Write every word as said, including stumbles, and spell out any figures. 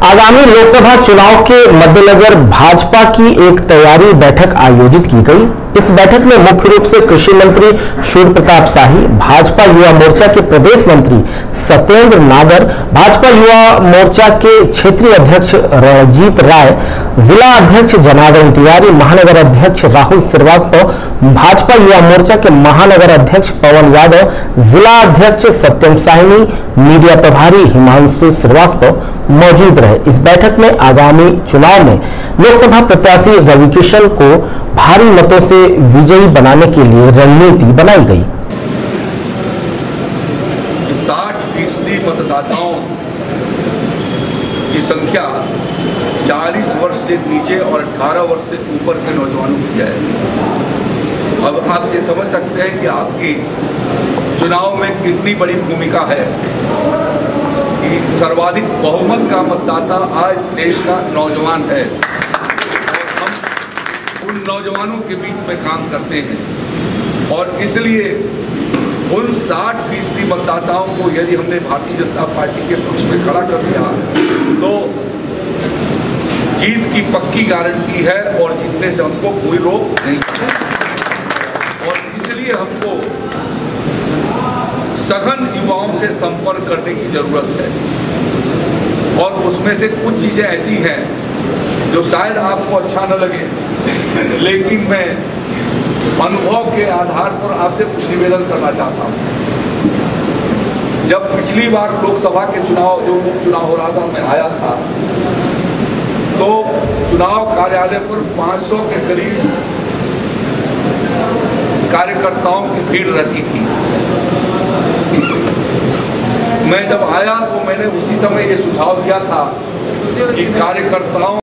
आगामी लोकसभा चुनाव के मद्देनजर भाजपा की एक तैयारी बैठक आयोजित की गई। इस बैठक में मुख्य रूप से कृषि मंत्री सूर्य प्रताप शाही, भाजपा युवा मोर्चा के प्रदेश मंत्री सत्येंद्र नागर, भाजपा युवा मोर्चा के क्षेत्रीय अध्यक्ष रणजीत राय, जिला अध्यक्ष जनार्दन तिवारी, महानगर अध्यक्ष राहुल श्रीवास्तव, भाजपा युवा मोर्चा के महानगर अध्यक्ष पवन यादव, जिला अध्यक्ष सत्यम साहिनी, मीडिया प्रभारी हिमांशु श्रीवास्तव मौजूद रहे। इस बैठक में आगामी चुनाव में लोकसभा प्रत्याशी रविकिशन को भारी मतों से विजयी बनाने के लिए रणनीति बनाई गई। साठ फीसदी मतदाताओं की संख्या चालीस वर्ष से नीचे और अठारह वर्ष से ऊपर के नौजवानों की है। अब आप ये समझ सकते हैं कि आपकी चुनाव में कितनी बड़ी भूमिका है कि सर्वाधिक बहुमत का मतदाता आज देश का नौजवान है और हम उन नौजवानों के बीच में काम करते हैं। और इसलिए उन साठ फीसदी मतदाताओं को यदि हमने भारतीय जनता पार्टी के पक्ष में खड़ा कर दिया तो जीत की पक्की गारंटी है और जीतने से हमको कोई रोक नहीं सकता। और इसलिए हमको सघन युवाओं से संपर्क करने की जरूरत है और उसमें से कुछ चीजें ऐसी हैं जो शायद आपको अच्छा न लगे, लेकिन मैं अनुभव के आधार पर आपसे कुछ निवेदन करना चाहता हूँ। जब पिछली बार लोकसभा के चुनाव जो उपचुनाव हो रहा था मैं आया था तो चुनाव कार्यालय पर पाँच सौ के करीब कार्यकर्ताओं की भीड़ रहती थी। मैं जब आया तो मैंने उसी समय ये सुझाव दिया था कि कार्यकर्ताओं